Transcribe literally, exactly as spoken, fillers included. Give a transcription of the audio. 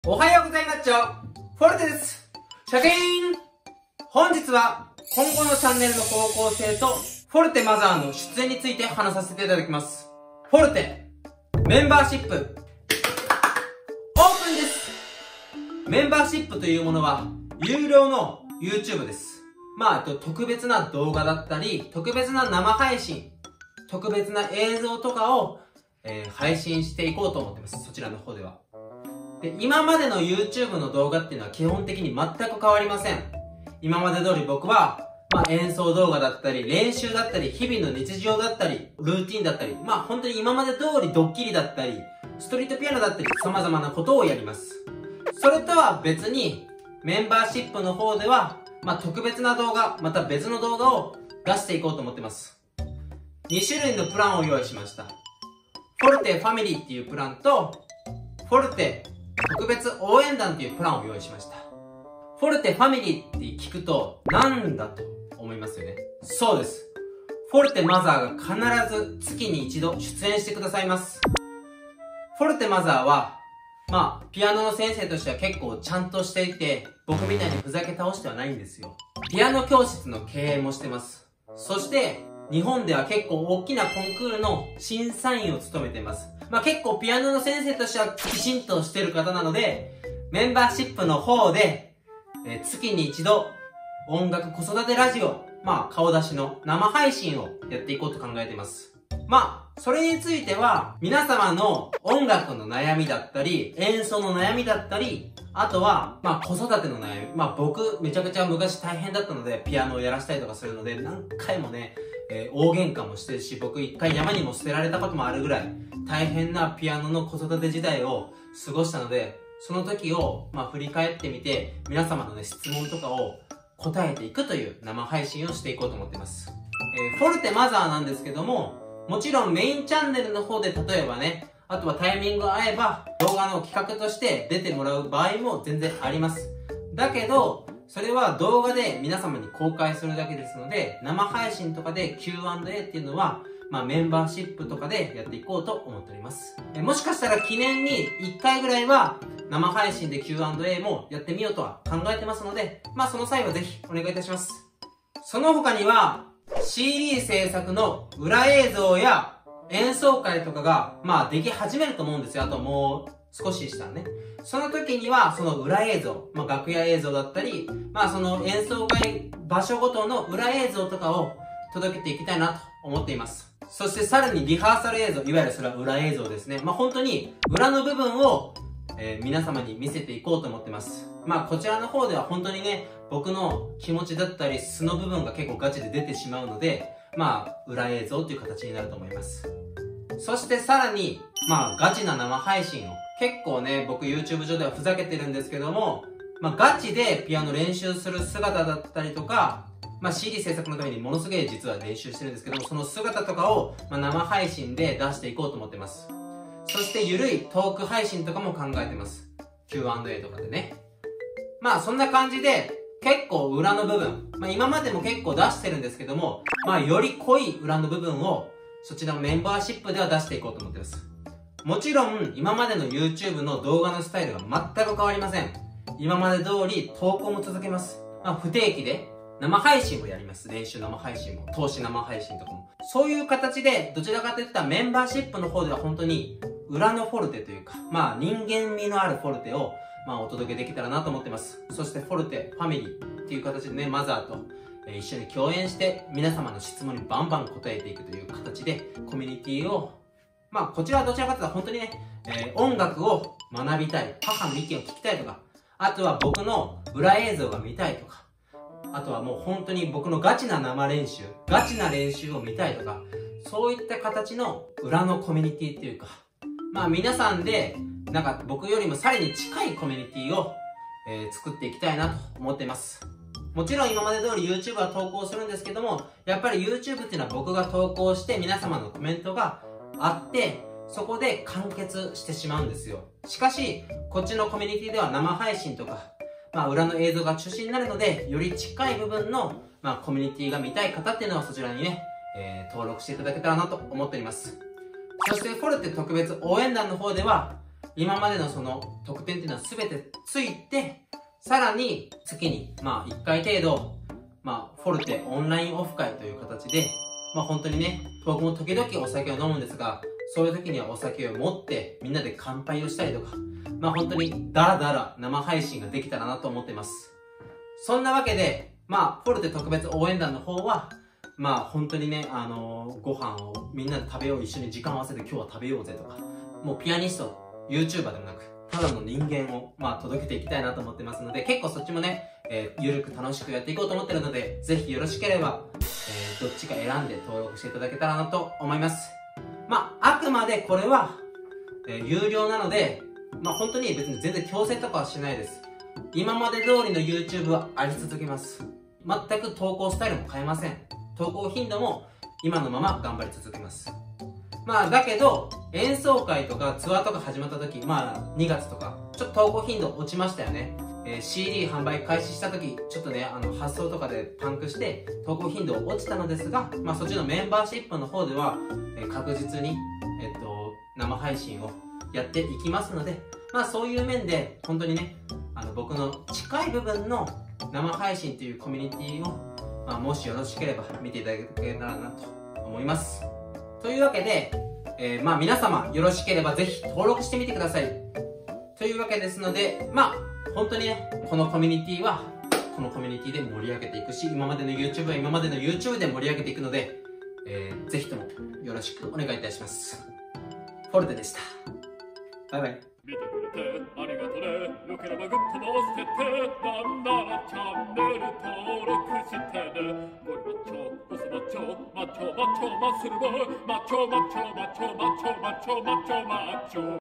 おはようございます。フォルテです。シャキーン。本日は今後のチャンネルの方向性とフォルテマザーの出演について話させていただきます。フォルテメンバーシップオープンです。メンバーシップというものは有料の YouTube です。まあ、あと特別な動画だったり、特別な生配信、特別な映像とかを、えー、配信していこうと思ってます。そちらの方では。で、今までの YouTube の動画っていうのは基本的に全く変わりません。今まで通り僕は、まあ演奏動画だったり、練習だったり、日々の日常だったり、ルーティンだったり、まあ本当に今まで通りドッキリだったり、ストリートピアノだったり、様々なことをやります。それとは別に、メンバーシップの方では、まあ特別な動画、また別の動画を出していこうと思ってます。に種類のプランを用意しました。フォルテファミリーっていうプランと、フォルテ特別応援団っていうプランを用意しました。フォルテファミリーって聞くとなんだと思いますよね。そうです。フォルテマザーが必ず月に一度出演してくださいます。フォルテマザーは、まあ、ピアノの先生としては結構ちゃんとしていて、僕みたいにふざけ倒してはないんですよ。ピアノ教室の経営もしてます。そして、日本では結構大きなコンクールの審査員を務めています。まあ結構ピアノの先生としてはきちんとしてる方なので、メンバーシップの方で、えー、月に一度音楽子育てラジオ、まあ顔出しの生配信をやっていこうと考えています。まあ、それについては皆様の音楽の悩みだったり、演奏の悩みだったり、あとは、まあ子育ての悩み。まあ僕めちゃくちゃ昔大変だったので、ピアノをやらせたりとかするので、何回もね、えー、大喧嘩もしてるし、僕一回山にも捨てられたこともあるぐらい、大変なピアノの子育て時代を過ごしたので、その時を、まあ振り返ってみて、皆様のね、質問とかを答えていくという生配信をしていこうと思っています。えー、フォルテマザーなんですけども、もちろんメインチャンネルの方で例えばね、あとはタイミングが合えば動画の企画として出てもらう場合も全然あります。だけど、それは動画で皆様に公開するだけですので、生配信とかで キューアンドエー っていうのは、まあメンバーシップとかでやっていこうと思っております。えもしかしたら記念にいっかいぐらいは生配信で キューアンドエー もやってみようとは考えてますので、まあその際はぜひお願いいたします。その他には シーディー 制作の裏映像や演奏会とかがまあでき始めると思うんですよ。あともう少ししたらね。その時にはその裏映像、まあ楽屋映像だったり、まあその演奏会場所ごとの裏映像とかを届けていきたいなと思っています。そしてさらにリハーサル映像、いわゆるそれは裏映像ですね。まあ本当に裏の部分を、えー、皆様に見せていこうと思ってます。まあこちらの方では本当にね、僕の気持ちだったり素の部分が結構ガチで出てしまうので、まあ裏映像という形になると思います。そしてさらに、まあガチな生配信を、結構ね、僕 YouTube 上ではふざけてるんですけども、まあガチでピアノ練習する姿だったりとか、まあ シーディー 制作のためにものすげえ実は練習してるんですけども、その姿とかを、まあ、生配信で出していこうと思ってます。そしてゆるいトーク配信とかも考えてます。キューアンドエー とかでね。まあそんな感じで、結構裏の部分、まあ今までも結構出してるんですけども、まあより濃い裏の部分を、そちらのメンバーシップでは出していこうと思ってます。もちろん、今までの YouTube の動画のスタイルは全く変わりません。今まで通り投稿も続けます。まあ不定期で生配信もやります。練習生配信も、投資生配信とかも。そういう形で、どちらかといったらメンバーシップの方では本当に裏のフォルテというか、まあ人間味のあるフォルテをまあお届けできたらなと思ってます。そしてフォルテ、ファミリーっていう形でね、マザーとえー、一緒に共演して皆様の質問にバンバン答えていくという形でコミュニティを、まあこちらはどちらかというと本当にね、えー、音楽を学びたい、母の意見を聞きたいとか、あとは僕の裏映像が見たいとか、あとはもう本当に僕のガチな生練習、ガチな練習を見たいとか、そういった形の裏のコミュニティっていうか、まあ皆さんでなんか僕よりもさらに近いコミュニティを、えー、作っていきたいなと思っています。もちろん今まで通り YouTube は投稿するんですけども、やっぱり YouTube っていうのは僕が投稿して皆様のコメントがあって、そこで完結してしまうんですよ。しかし、こっちのコミュニティでは生配信とか、まあ裏の映像が中心になるので、より近い部分の、まあ、コミュニティが見たい方っていうのはそちらにね、えー、登録していただけたらなと思っております。そしてフォルテ特別応援団の方では、 今までのその特典っていうのは全てついて、さらに月にまあいっかい程度、まあフォルテオンラインオフ会という形で、まあ本当にね、僕も時々お酒を飲むんですが、そういう時にはお酒を持ってみんなで乾杯をしたりとか、まあ本当にダラダラ生配信ができたらなと思ってます。そんなわけで、まあフォルテ特別応援団の方は、まあ本当にね、あのー、ご飯をみんなで食べよう、一緒に時間を合わせて今日は食べようぜとか、もうピアニスト、YouTuber でもなく、ただの人間を、まあ、届けていきたいなと思ってますので、結構そっちもね、えー、ゆるく楽しくやっていこうと思ってるので、ぜひよろしければ、えー、どっちか選んで登録していただけたらなと思います。まあ、あくまでこれは、えー、有料なので、まあ本当に別に全然強制とかはしないです。今まで通りの YouTube はあり続けます。全く投稿スタイルも変えません。投稿頻度も今のまま頑張り続けます。まあだけど、演奏会とかツアーとか始まった時、まあにがつとか、ちょっと投稿頻度落ちましたよね。えー、シーディー 販売開始した時、ちょっとね、あの発送とかでパンクして投稿頻度落ちたのですが、まあそっちのメンバーシップの方では、えー、確実に、えっと、生配信をやっていきますので、まあそういう面で、本当にね、あの僕の近い部分の生配信というコミュニティを、まあもしよろしければ見ていただけたらなと思います。というわけで、えー、まあ皆様よろしければぜひ登録してみてください。というわけですので、まあ本当にね、このコミュニティはこのコミュニティで盛り上げていくし、今までの YouTube は今までの YouTube で盛り上げていくので、えー、ぜひともよろしくお願いいたします。フォルテでした。バイバイ。 見てくれてありがとね。よければグッドも押してて、なんならチャンネル登録してね。ゴリマッチョ、ボスマッチョ、マッチョマッチョマッスルボーイ、マッチョマッチョマッチョマッチョマッチョマッチョマッチョ。